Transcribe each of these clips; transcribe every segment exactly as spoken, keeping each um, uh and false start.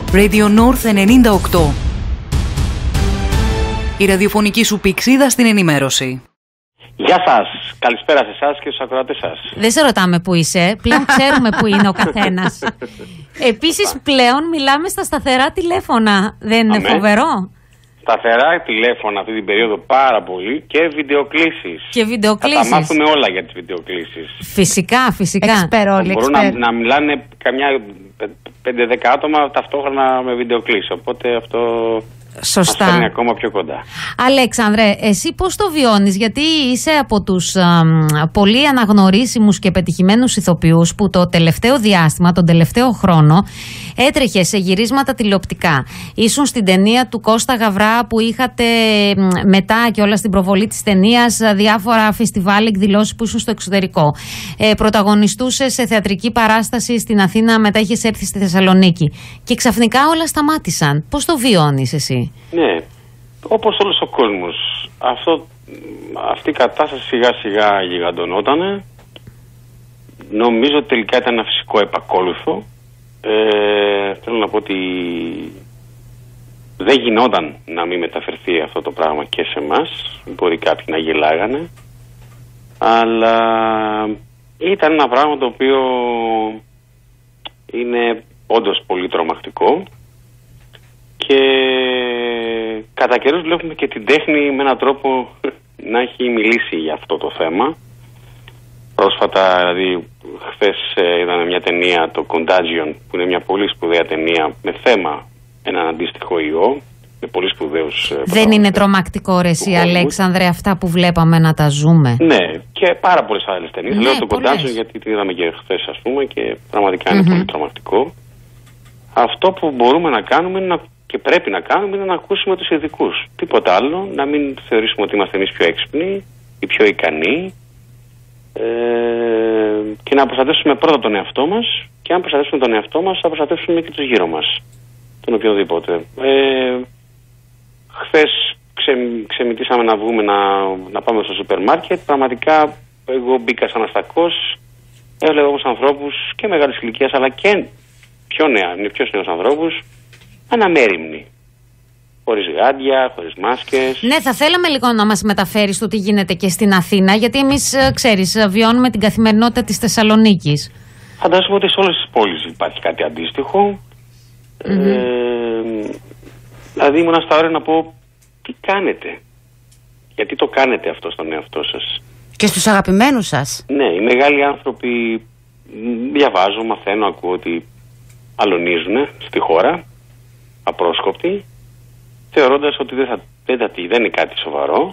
Radio North ενενήντα οκτώ. Η ραδιοφωνική σου πηξίδα στην ενημέρωση. Γεια σας. Καλησπέρα σε εσάς και στους ακροατές σας. Δεν σε ρωτάμε που είσαι. Πλέον ξέρουμε που είναι ο καθένας. Επίσης, πλέον μιλάμε στα σταθερά τηλέφωνα. Δεν είναι Αμέ. φοβερό? Σταθερά τηλέφωνα αυτή την περίοδο πάρα πολύ και βιντεοκλήσεις. Και βιντεοκλήσεις. Θα τα μάθουμε όλα για τις βιντεοκλήσεις. Φυσικά, φυσικά. Εξπερόλοι, Μπορούν να, να μιλάνε καμιά πέντε δέκα άτομα ταυτόχρονα με βιντεοκλήσεις. Οπότε αυτό... Σωστά. Μας φέρνει ακόμα πιο κοντά. Αλέξανδρε, εσύ πώς το βιώνεις? Γιατί είσαι από τους α, πολύ αναγνωρίσιμους και πετυχημένους ηθοποιούς που το τελευταίο διάστημα, τον τελευταίο χρόνο, έτρεχε σε γυρίσματα τηλεοπτικά. Ήσουν στην ταινία του Κώστα Γαβρά που είχατε μετά και όλα στην προβολή της ταινίας διάφορα φεστιβάλ, εκδηλώσεις που ήσουν στο εξωτερικό. Ε, πρωταγωνιστούσες σε θεατρική παράσταση στην Αθήνα, μετά είχες έρθει στη Θεσσαλονίκη. Και ξαφνικά όλα σταμάτησαν. Πώς το βιώνεις εσύ? Ναι, όπως όλος ο κόσμος. Αυτό, αυτή η κατάσταση σιγά σιγά γιγαντωνότανε. Νομίζω ότι τελικά ήταν ένα φυσικό επακόλουθο. Ε, θέλω να πω ότι δεν γινόταν να μην μεταφερθεί αυτό το πράγμα και σε εμάς. Μπορεί κάποιοι να γελάγανε, αλλά ήταν ένα πράγμα το οποίο είναι όντως πολύ τρομακτικό. Και κατά καιρούς βλέπουμε και την τέχνη με έναν τρόπο να έχει μιλήσει για αυτό το θέμα. Πρόσφατα, δηλαδή, χθες ε, είδαμε μια ταινία, το Contagion, που είναι μια πολύ σπουδαία ταινία με θέμα έναν αντίστοιχο ιό, με πολύ σπουδαίους... Ε, Δεν είναι τρομακτικό ρε εσύ, Αλέξανδρε, αυτά που βλέπαμε να τα ζούμε? Ναι, και πάρα πολλές άλλες ταινίες. Ναι, λέω το πολλές. Contagion γιατί την είδαμε και χθες, ας πούμε, και πραγματικά είναι mm-hmm. πολύ τρομακτικό. Αυτό που μπορούμε να κάνουμε είναι να και πρέπει να κάνουμε είναι να ακούσουμε τους ειδικούς. Τίποτα άλλο, να μην θεωρήσουμε ότι είμαστε εμείς πιο έξυπνοι ή πιο ικανοί ε, και να προστατεύσουμε πρώτα τον εαυτό μας, και αν προστατεύσουμε τον εαυτό μας θα προστατεύσουμε και τους γύρω μας, τον οποιοδήποτε. Ε, χθες ξε, ξεμητήσαμε να βγούμε να, να πάμε στο σούπερ μάρκετ. Πραγματικά εγώ μπήκα σαν αστακός, έβλεπα όμως ανθρώπους και μεγάλης ηλικίας αλλά και πιο νέα, πιο νέους ανθρώπους, αναμέριμνοι. Χωρίς γάντια, χωρίς μάσκες. Ναι, θα θέλαμε λίγο να μας μεταφέρεις το τι γίνεται και στην Αθήνα, γιατί εμείς, ξέρεις, βιώνουμε την καθημερινότητα της Θεσσαλονίκης. Φαντάζομαι ότι σε όλες τις πόλεις υπάρχει κάτι αντίστοιχο. Mm-hmm. Ε, δηλαδή ήμουν στα ώρα να πω τι κάνετε. Γιατί το κάνετε αυτό στον εαυτό σας. Και στους αγαπημένους σας. Ναι, οι μεγάλοι άνθρωποι διαβάζω, μαθαίνω, ακούω ότι αλωνίζουν στη χώρα, απρόσκοπτοι, θεωρώντας ότι δεν, θα, δεν, θα, δεν είναι κάτι σοβαρό.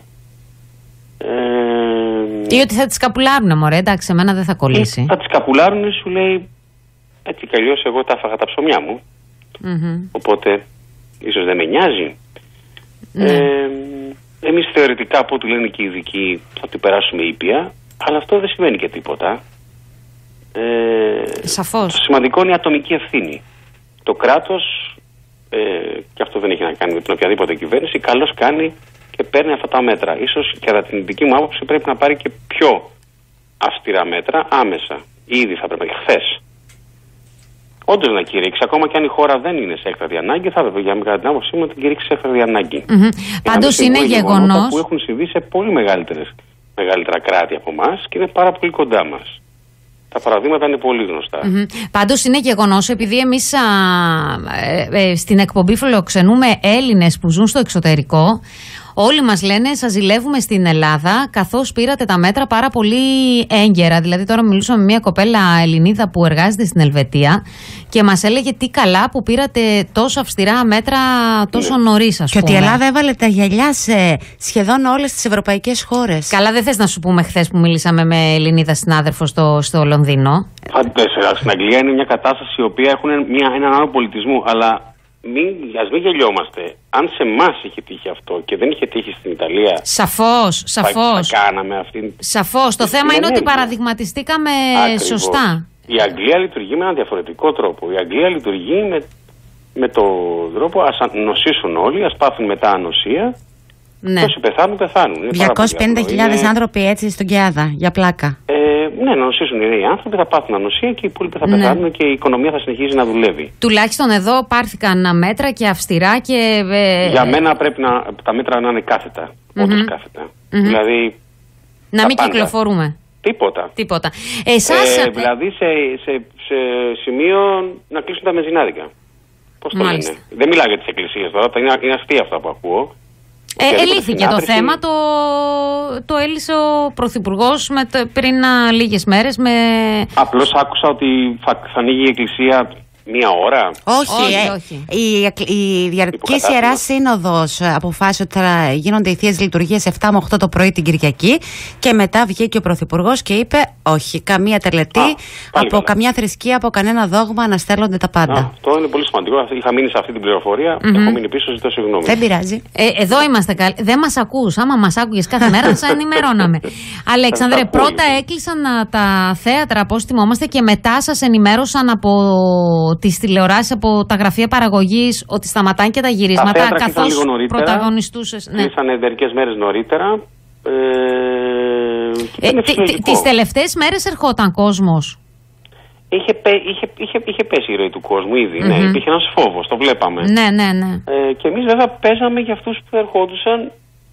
Ε, ή ότι θα τις καπουλάρουνε, μωρέ, εντάξει, εμένα δεν θα κολλήσει. Θα τις καπουλάρουνε, σου λέει, έτσι κι αλλιώς εγώ τα έφαγα τα ψωμιά μου, mm-hmm. οπότε ίσως δεν με νοιάζει. Mm. Ε, εμείς θεωρητικά, από ό,τι λένε και οι ειδικοί, θα την περάσουμε ήπια, αλλά αυτό δεν σημαίνει και τίποτα. Ε, Σαφώς. Το σημαντικό είναι η ατομική ευθύνη. Το κράτος, ε, και αυτό δεν έχει να κάνει με την οποιαδήποτε κυβέρνηση, καλώς κάνει και παίρνει αυτά τα μέτρα. Ίσως κατά την δική μου άποψη πρέπει να πάρει και πιο αυστηρά μέτρα άμεσα. Ήδη θα πρέπει, χθες. Όντως να κηρύξει, ακόμα και αν η χώρα δεν είναι σε έκτακτη ανάγκη, θα έπρεπε για κατά την άποψή μου να την κηρύξει σε έκτακτη ανάγκη. Mm-hmm. Πάντως είναι γεγονός που έχουν συμβεί σε πολύ μεγαλύτερα κράτη από εμάς και είναι πάρα πολύ κοντά μας. Τα παραδείγματα είναι πολύ γνωστά. Mm-hmm. Πάντως είναι γεγονός, επειδή εμείς α, ε, ε, στην εκπομπή φιλοξενούμε Έλληνες που ζουν στο εξωτερικό, όλοι μας λένε σας ζηλεύουμε στην Ελλάδα καθώς πήρατε τα μέτρα πάρα πολύ έγκαιρα. Δηλαδή τώρα μιλούσαμε με μια κοπέλα Ελληνίδα που εργάζεται στην Ελβετία και μας έλεγε τι καλά που πήρατε τόσο αυστηρά μέτρα τόσο ναι. νωρίς, ας και πούμε. Και ότι η Ελλάδα έβαλε τα γυαλιά σε σχεδόν όλες τις ευρωπαϊκές χώρες. Καλά, δεν θες να σου πούμε χθες που μιλήσαμε με Ελληνίδα συνάδελφο στο, στο Λονδίνο? Στην Αγγλία είναι μια κατάσταση η οποία έχουν μια, έναν άλλο πολιτισμό, αλλά Μην, ας μην γελιόμαστε. Αν σε εμάς είχε τύχει αυτό και δεν είχε τύχει στην Ιταλία, σαφώς, σαφώς. Θα, θα κάναμε αυτή. Σαφώς. Το θέμα είναι ότι παραδειγματιστήκαμε Ακριβώς. σωστά. Η Αγγλία λειτουργεί με έναν διαφορετικό τρόπο. Η Αγγλία λειτουργεί με, με τον τρόπο ας νοσήσουν όλοι, ας πάθουν μετά ανοσία Ναι. Όσοι πεθάνουν, πεθάνουν. διακόσιες πενήντα χιλιάδες είναι... άνθρωποι έτσι στον Κιάδα, για πλάκα. Ε, ναι, να νοσήσουν οι άνθρωποι, θα πάθουν ανοσία και οι υπόλοιποι θα πεθάνουν, ναι, και η οικονομία θα συνεχίζει να δουλεύει. Τουλάχιστον εδώ πάρθηκαν μέτρα και αυστηρά και. Ε... Για μένα πρέπει να, τα μέτρα να είναι κάθετα. Mm-hmm. Όντως κάθετα. Mm-hmm. Δηλαδή. Να μην πάντα. Κυκλοφορούμε. Τίποτα. Τίποτα. Εσάς... Ε, δηλαδή σε, σε, σε σημείο να κλείσουν τα μεζινάδικα. Πώς το λένε. Δεν μιλάω για τις εκκλησίες τώρα, είναι, είναι αστεία αυτά που ακούω. Ε, ελήθηκε το θέμα, το, το έλυσε ο Πρωθυπουργός με το, πριν α, λίγες μέρες. Με... Απλώς άκουσα ότι θα, θα ανοίγει η εκκλησία μία ώρα. Όχι, όχι, ε, όχι. Η, η Διαρκής Ιεράς Σύνοδος αποφάσισε ότι θα γίνονται οι θείες λειτουργίες επτά με οκτώ το πρωί την Κυριακή και μετά βγήκε ο Πρωθυπουργός και είπε όχι, καμία τελετή, Α, από καλά. καμιά θρησκεία, από κανένα δόγμα αναστέλλονται τα πάντα. Α, αυτό είναι πολύ σημαντικό. Είχα μείνει σε αυτή την πληροφορία, mm-hmm. έχω μείνει πίσω, ζητώ συγγνώμη. Δεν πειράζει. Ε, εδώ είμαστε καλοί. Δεν μας ακούς. Άμα μας άκουγες κάθε μέρα θα ενημερώναμε. Αλέξανδρε, πρώτα έκλεισαν τα θέατρα, πώς θυμόμαστε, και μετά σας ενημέρωσαν από τις τηλεοράσεις, από τα γραφεία παραγωγής, ότι σταματάνε και τα γυρίσματα, καθώς πρωταγωνιστούσες. Ναι. Κλείσανε μερικές μέρες νωρίτερα. Ε, ε, τις τελευταίες μέρες ερχόταν κόσμος. Είχε, είχε, είχε, είχε πέσει η ροή του κόσμου ήδη. Mm-hmm. Ναι, υπήρχε ένας φόβος, το βλέπαμε. Ναι, ναι, ναι. Ε, και εμείς βέβαια παίζαμε για αυτούς που ερχόντουσαν,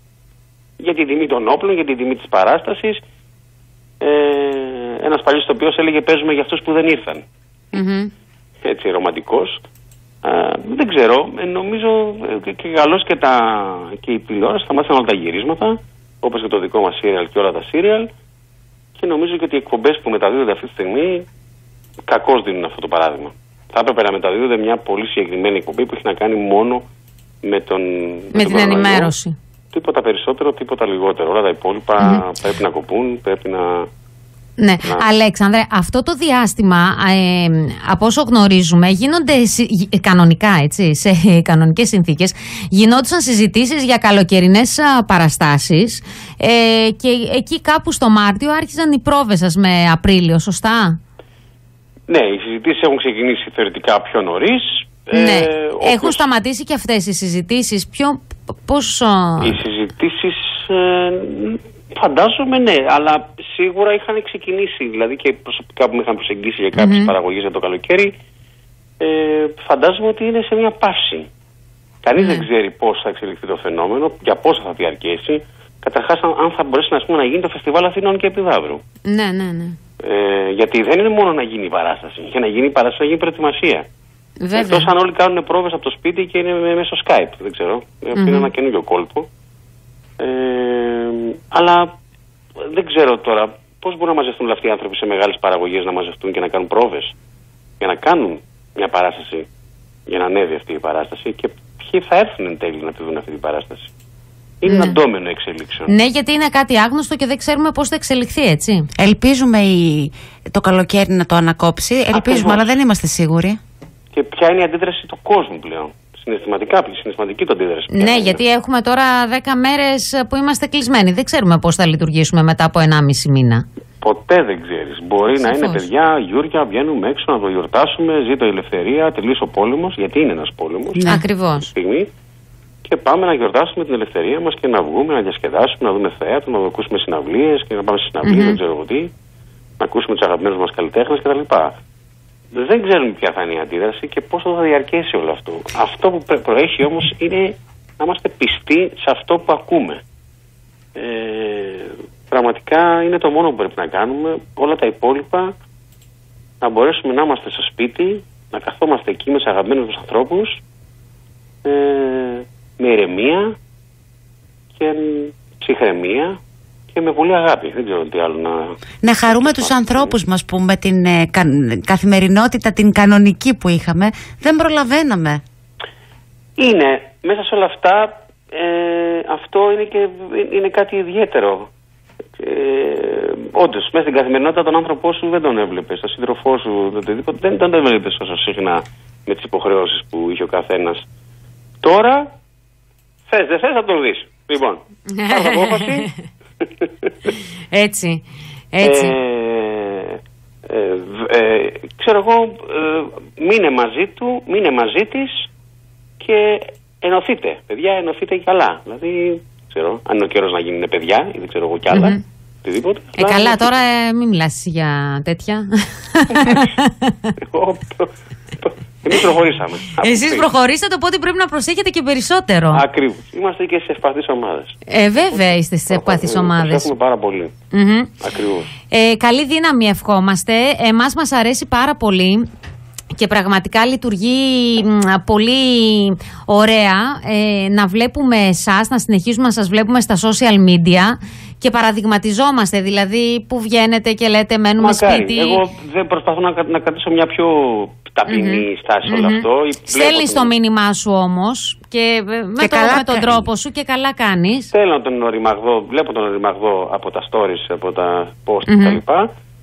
για την τιμή των όπλων, για την τιμή της παράστασης. Ε, ένας παλιός ηθοποιός έλεγε παίζουμε για αυτούς που δεν ήρθαν. Mm-hmm. Έτσι, ρομαντικός. Ε, δεν ξέρω, ε, νομίζω ε, και καλώς και, τα, και η τηλεόραση σταμάτησαν όλα τα γυρίσματα, όπως και το δικό μας σύριαλ και όλα τα σύριαλ, και νομίζω και ότι οι εκπομπές που μεταδίδονται αυτή τη στιγμή κακώς δίνουν αυτό το παράδειγμα. Θα έπρεπε να μεταδίδονται μια πολύ συγκεκριμένη εκπομπή που έχει να κάνει μόνο με, τον, με, με την ενημέρωση. Τίποτα περισσότερο, τίποτα λιγότερο. Όλα τα υπόλοιπα mm-hmm. πρέπει να κοπούν, πρέπει να... Ναι, να. Αλέξανδρε, αυτό το διάστημα, ε, από όσο γνωρίζουμε, γίνονται ε, κανονικά, έτσι, σε ε, κανονικές συνθήκες, γινόντουσαν συζητήσεις για καλοκαιρινές α, παραστάσεις ε, και εκεί κάπου στο Μάρτιο άρχιζαν οι πρόβες σας με Απρίλιο, σωστά? Ναι, οι συζητήσεις έχουν ξεκινήσει θεωρητικά πιο νωρίς. Ναι, ε, έχουν όπως... σταματήσει και αυτές οι συζητήσεις. Ποιο, πώς... Οι συζητήσεις... Ε, φαντάζομαι ναι, αλλά σίγουρα είχαν ξεκινήσει. Δηλαδή και προσωπικά που με είχαν προσεγγίσει για κάποιες mm-hmm. παραγωγές για το καλοκαίρι, ε, φαντάζομαι ότι είναι σε μια παύση. Κανείς mm-hmm. δεν ξέρει πώς θα εξελιχθεί το φαινόμενο, για πόσο θα διαρκέσει. Καταρχάς, αν, αν θα μπορέσει να, πούμε, να γίνει το Φεστιβάλ Αθηνών και Επιδαύρου. Ναι, ναι, ναι. Ε, γιατί δεν είναι μόνο να γίνει η παράσταση. Για να γίνει η παράσταση, να γίνει προετοιμασία. Εκτός αν όλοι κάνουν πρόβες από το σπίτι και είναι μέσω Skype. Δεν ξέρω. Mm-hmm. Είναι ένα καινούριο κόλπο. Ε, αλλά δεν ξέρω τώρα πώς μπορούν να μαζευτούν αυτοί οι άνθρωποι σε μεγάλες παραγωγές, να μαζευτούν και να κάνουν πρόβες για να κάνουν μια παράσταση, για να ανέβει αυτή η παράσταση, και ποιοι θα έρθουν εν τέλει να τη δουν αυτή την παράσταση. Είναι ναι. ένα ντόμενο εξελίξεων. Ναι, γιατί είναι κάτι άγνωστο και δεν ξέρουμε πώς θα εξελιχθεί, έτσι. Ελπίζουμε η... το καλοκαίρι να το ανακόψει. Ελπίζουμε, Ακριβώς. αλλά δεν είμαστε σίγουροι. Και ποια είναι η αντίδραση του κόσμου πλέον. Συναισθηματικά, συναισθηματική το αντίδραση. Ναι, είναι. Γιατί έχουμε τώρα δέκα μέρες που είμαστε κλεισμένοι. Δεν ξέρουμε πώς θα λειτουργήσουμε μετά από ενάμιση μήνα. Ποτέ δεν ξέρεις. Μπορεί Σαφώς. να είναι παιδιά, Γιούρια, βγαίνουμε έξω να το γιορτάσουμε. Ζήτω η ελευθερία, τελείωσε ο πόλεμος, γιατί είναι ένας πόλεμος. Ναι. Ακριβώς. Στιγμή, και πάμε να γιορτάσουμε την ελευθερία μας και να βγούμε, να διασκεδάσουμε, να δούμε θέατρο, να ακούσουμε συναυλίες και να πάμε σε συναυλίες, mm-hmm. δεν ξέρω τι, να ακούσουμε τους αγαπημένους μας καλλιτέχνες κτλ. Δεν ξέρουμε ποια θα είναι η αντίδραση και πόσο θα διαρκέσει όλο αυτό. Αυτό που προέχει όμως είναι να είμαστε πιστοί σε αυτό που ακούμε. Ε, πραγματικά είναι το μόνο που πρέπει να κάνουμε. Όλα τα υπόλοιπα να μπορέσουμε να είμαστε στο σπίτι, να καθόμαστε εκεί με τους αγαπημένους μας ανθρώπους, ε, με ηρεμία και ψυχραιμία και με πολύ αγάπη. Δεν ξέρω τι άλλο να... Να χαρούμε τους ανθρώπους μας που με την ε, κα, καθημερινότητα την κανονική που είχαμε δεν προλαβαίναμε. Είναι. Μέσα σε όλα αυτά ε, αυτό είναι, και, είναι κάτι ιδιαίτερο. Ε, όντως, μέσα στην καθημερινότητα τον άνθρωπό σου δεν τον έβλεπες, τον σύντροφό σου, οτιδήποτε, δεν τον έβλεπες όσο συχνά με τις υποχρεώσεις που είχε ο καθένας. Τώρα, θες δεν θες να τον δεις. Λοιπόν, πάρε απόφαση. Έτσι, έτσι. Ε, ε, ε, ξέρω εγώ, ε, μείνε μαζί του, μείνε μαζί της και ενωθείτε. Παιδιά, ενωθείτε καλά. Δηλαδή, ξέρω. Αν είναι ο καιρός να γίνουν παιδιά ή δεν ξέρω εγώ κι άλλα. Mm-hmm. Οτιδήποτε. Ε, καλά, να... τώρα ε, μην μιλάς για τέτοια. Εμείς προχωρήσαμε. Εσείς προχωρήσατε, οπότε πρέπει να προσέχετε και περισσότερο. Ακριβώς. Είμαστε και σε ευπαθείς ομάδες. Ε, βέβαια είστε σε ευπαθείς ομάδες. Έχουμε πάρα πολύ. Mm-hmm. Ακριβώς. Ε, καλή δύναμη ευχόμαστε. Εμάς μας αρέσει πάρα πολύ. Και πραγματικά λειτουργεί πολύ ωραία ε, να βλέπουμε εσάς, να συνεχίζουμε να σας βλέπουμε στα social media και παραδειγματιζόμαστε, δηλαδή που βγαίνετε και λέτε μένουμε Μακάρι. σπίτι. Εγώ δεν προσπαθώ να, να κρατήσω μια πιο ταπεινή mm-hmm. στάση mm-hmm. όλο αυτό. Στέλνεις το μήνυμά σου όμως και, και με, το, με τον τρόπο σου και καλά κάνεις. Θέλω τον οριμαγδό, βλέπω τον οριμαγδό από τα stories, από τα post mm-hmm. κτλ.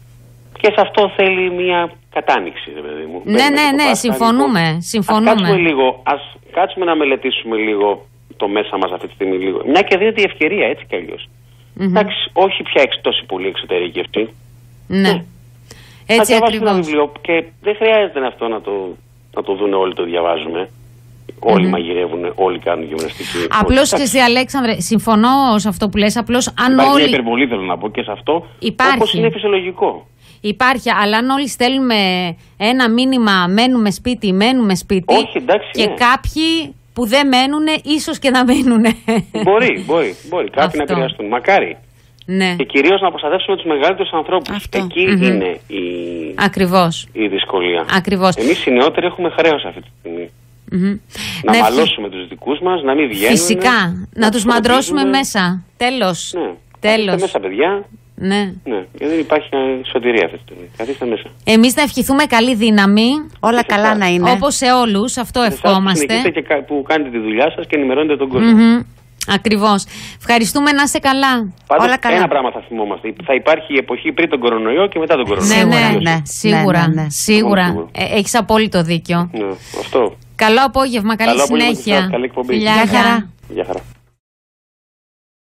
Και σε αυτό θέλει μια κατάνοιξη, ρε παιδί μου. Ναι, ναι, ναι, ναι, συμφωνούμε. Λοιπόν, συμφωνούμε. Ας κάτσουμε λίγο, ας κάτσουμε να μελετήσουμε λίγο το μέσα μας αυτή τη στιγμή λίγο. Μια και δίνεται η ευκαιρία, έτσι κι αλλιώς. Mm-hmm. Εντάξει, όχι πια εξ, τόσο πολύ εξωτερική αυτή. Ναι. Mm. Έτσι ακριβώς. Ένα βιβλίο και δεν χρειάζεται αυτό να το, να το δουν όλοι, το διαβάζουμε. Όλοι mm-hmm. μαγειρεύουν, όλοι κάνουν γυμναστική. Απλώς και εσύ, Αλέξανδρε, συμφωνώ σε αυτό που λες. Απλώς αν υπάρχει όλοι. Μια υπερβολή, θέλω να πω, και σε αυτό. Υπάρχει. Όπως είναι φυσιολογικό. Υπάρχει, αλλά αν όλοι στέλνουμε ένα μήνυμα μένουμε σπίτι, μένουμε σπίτι. Όχι, εντάξει, και ναι. κάποιοι που δεν μένουν, ίσως και να μένουν. Μπορεί, μπορεί, μπορεί. Κάποιοι να επηρεαστούν. Μακάρι. Ναι. Και κυρίως να προστατεύσουμε τους μεγαλύτερους ανθρώπους. Αυτό. Εκεί mm-hmm. είναι η... Ακριβώς. η δυσκολία. Ακριβώς. Εμείς οι νεότεροι έχουμε χρέος αυτή τη στιγμή. Mm-hmm. Να ναι, μαλώσουμε φυ... τους δικούς μας, να μην βγαίνουν. Φυσικά. Να, να τους μαντρώσουμε μέσα. Τέλος. Ναι. Τέλος. Καθίστε μέσα, παιδιά. Ναι. Ναι. Γιατί δεν υπάρχει σωτηρία αυτή τη στιγμή. Καθίστε μέσα. Εμείς να ευχηθούμε καλή δύναμη. Όλα καλά εσάς. Να είναι. Όπως σε όλους. Αυτό εσάς ευχόμαστε. Που, και που κάνετε τη δουλειά σας και ενημερώνετε τον κόσμο. Mm-hmm. Ακριβώς. Ευχαριστούμε, να είστε καλά. Πάντως, όλα καλά. Ένα πράγμα θα θυμόμαστε. Θα υπάρχει η εποχή πριν τον κορονοϊό και μετά τον κορονοϊό. Ναι, ναι, ναι. Σίγουρα. Ναι, ναι, ναι. Σίγουρα. Ε, έχεις απόλυτο δίκιο. Ναι, αυτό. Καλό απόγευμα, καλή Καλό συνέχεια. Απόγευμα, καλή εκπομπή. Γεια χαρά. Γεια χαρά.